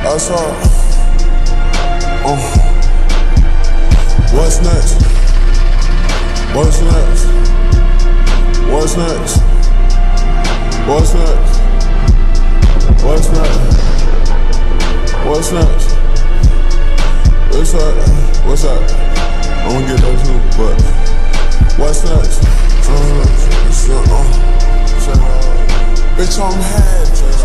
That's all. What's next? What's next? What's next? What's next? What's next? What's next? What's up? What's up? I'm gonna get that too, but what's next? Bitch, I'm head.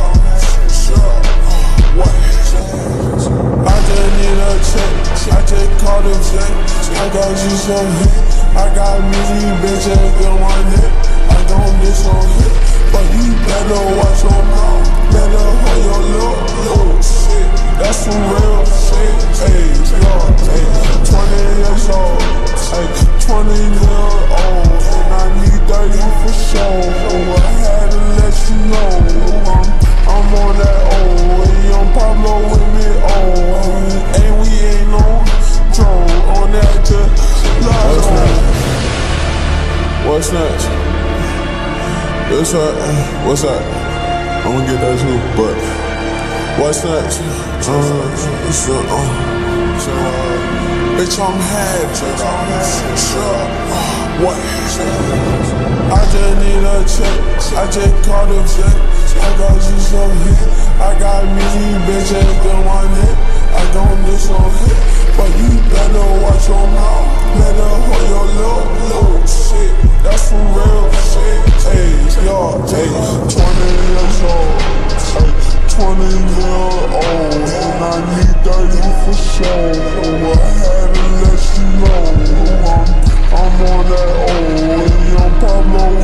What? I just need a check. I just called a check. I got you some hit. I got many bitches in my neck. I don't miss on hit. But you better watch your mouth. Better hold your lip. Oh shit, that's some real shit. Hey, yo, hey, 20 years old. Hey, 20 years old. And I need 30 for sure. So I had to let you know. I'm on that old. And young Pablo with me, oh. And we ain't no drone on that just love. What's next? What's up? What's up? I'm gonna get that too, but what's next? Bitch, I'm head. What? I just need a check. I just called a check. I got you some hit. I got many bitches in my neck. I don't miss on hit. But you better watch your mouth. Better hold your lip. Oh shit, that's some real shit. Hey, yo, hey, 20 years old. Hey, 20 years old. And I need 30 for sure. So I had to let you know. I'm on that old. And young Pablo